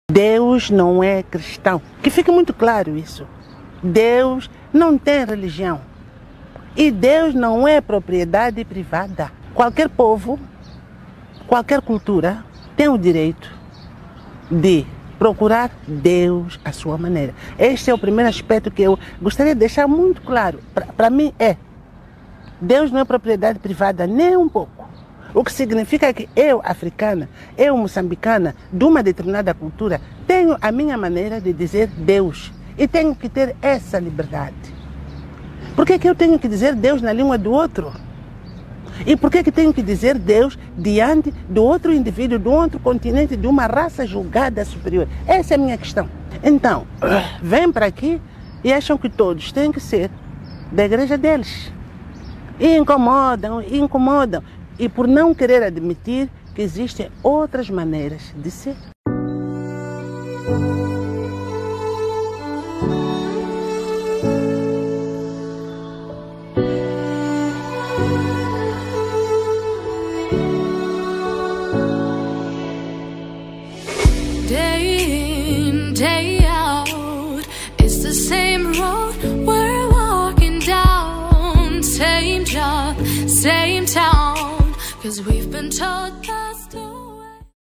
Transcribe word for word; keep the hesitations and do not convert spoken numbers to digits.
Deus não é cristão. Que fique muito claro isso. Deus não tem religião. E Deus não é propriedade privada. Qualquer povo, qualquer cultura tem o direito de procurar Deus à sua maneira. Este é o primeiro aspecto que eu gostaria de deixar muito claro. Para mim é, Deus não é propriedade privada nem um pouco. O que significa que eu, africana, eu, moçambicana, de uma determinada cultura, tenho a minha maneira de dizer Deus. E tenho que ter essa liberdade. Por que que eu tenho que dizer Deus na língua do outro? E por que que tenho que dizer Deus diante do outro indivíduo, de um outro continente, de uma raça julgada superior? Essa é a minha questão. Então, vêm para aqui e acham que todos têm que ser da igreja deles. E incomodam, e incomodam. E por não querer admitir que existem outras maneiras de ser. Day in, day out, it's the same road we're walking down. Same job, same town, 'cause we've been told that